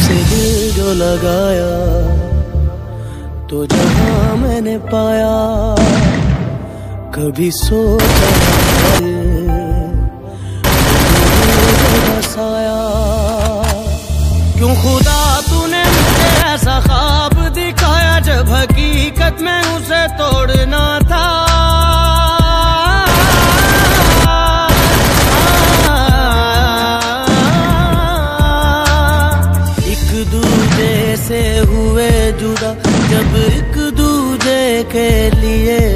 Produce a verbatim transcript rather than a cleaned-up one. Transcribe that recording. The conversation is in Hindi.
तुझसे दिल जो लगाया तो जहां मैंने पाया, कभी सोचा बसाया। क्यों खुदा तूने मुझे ऐसा ख्वाब दिखाया, जब हकीकत में उसे तोड़ना था। एक दूजे से हुए जुदा, जब एक दूजे के लिए